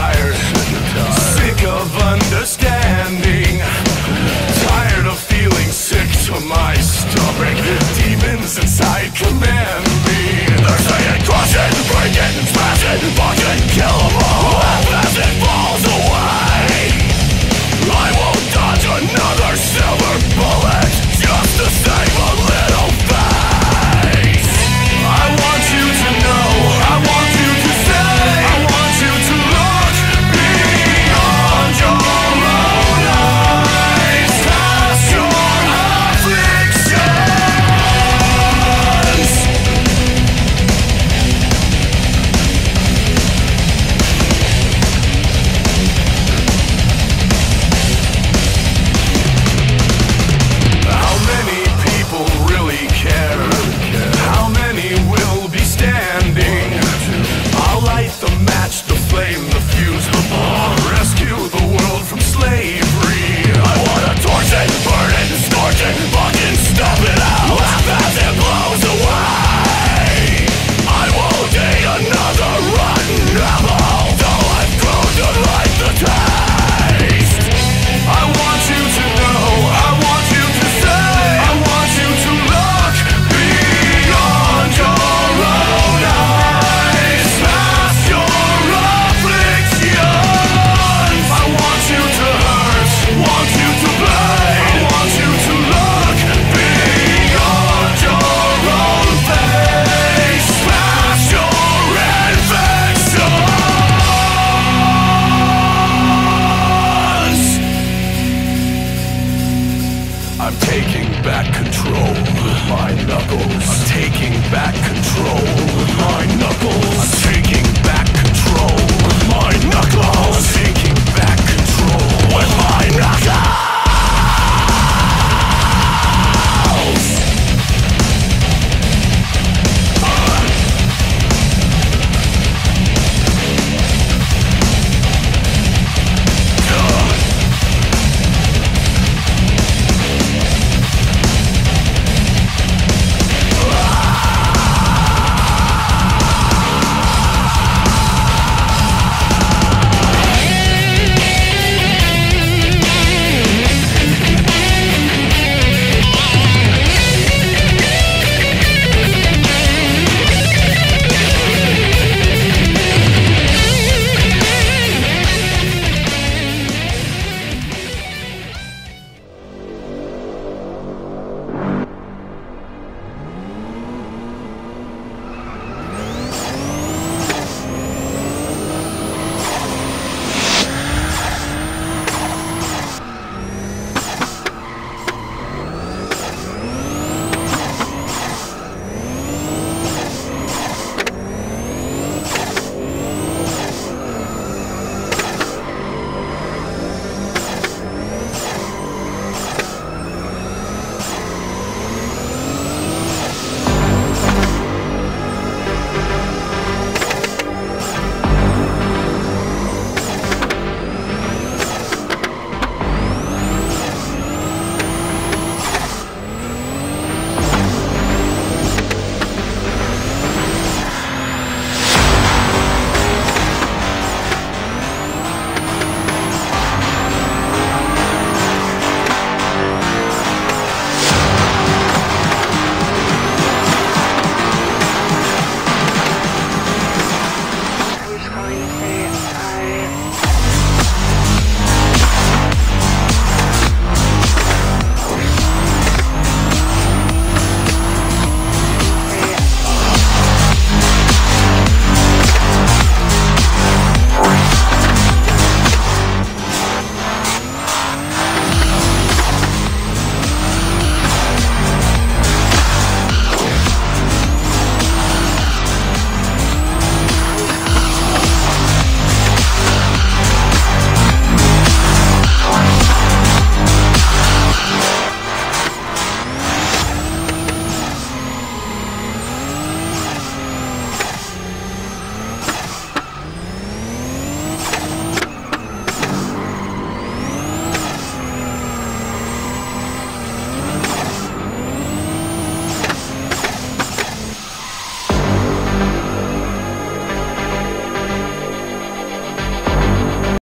tired, sick of understanding, tired of feeling sick to my stomach. Demons inside command me. They're saying crush it, break it, smash it, punch it, kill them all as it falls away. I won't dodge another silver bullet just to save a little face. I want you to know, I want you to say, I want you to look beyond your own eyes, past your afflictions. How many people really care? How many will be standing? I'll light the match, the flame, the fuse, the ball.